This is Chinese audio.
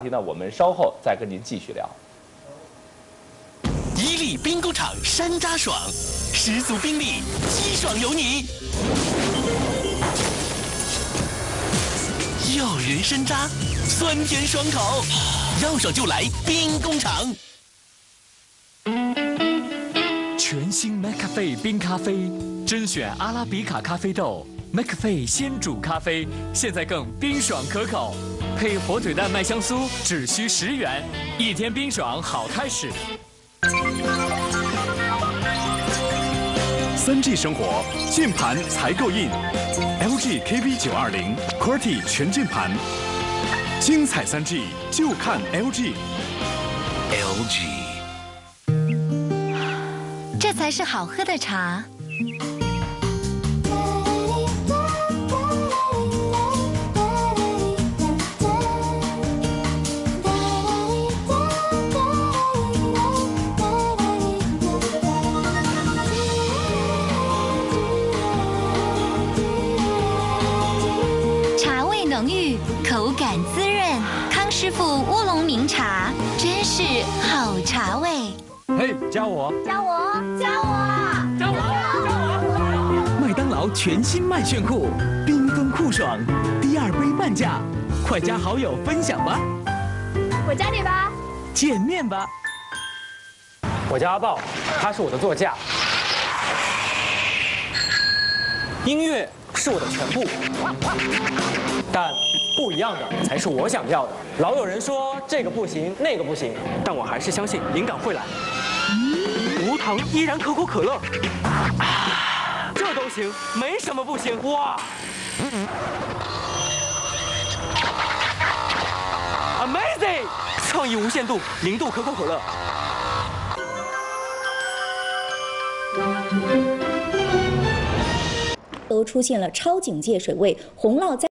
那我们稍后再跟您继续聊。 伊利兵工厂山楂爽，十足兵力，鸡爽有你。诱人山楂，酸甜爽口，要爽就来兵工厂。 全新 McCafe 冰咖啡，甄选阿拉比卡咖啡豆，McCafe 鲜煮咖啡，现在更冰爽可口，配火腿蛋麦香酥，只需10元，一天冰爽好开始。 3G 生活，键盘才够硬。LG KB920 QWERTY 全键盘，精彩3G 就看 LG。LG， 这才是好喝的茶。浓郁，口感滋润，康师傅乌龙茗茶，真是好茶味。 嘿，加我！ 加我！加我！ 加我！ 麦当劳全新麦炫酷，缤纷酷爽，第2杯半价，快加好友分享吧！ 我加你吧， 见面吧！ 我叫阿豹，他是我的座驾。音乐是我的全部。但不一样的才是我想要的。老有人说这个不行，那个不行，但我还是相信灵感会来。无糖依然可口可乐，这都行，没什么不行。哇 ，Amazing！ 创意无限度，0度可口可乐。 都出现了超警戒水位，洪涝灾。